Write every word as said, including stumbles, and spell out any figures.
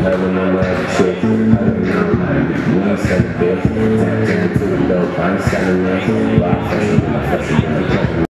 Having a lot of shit. I don't know. We sell the bitch. Tap into the dope. I'm selling it. Rock, fashion, fashion.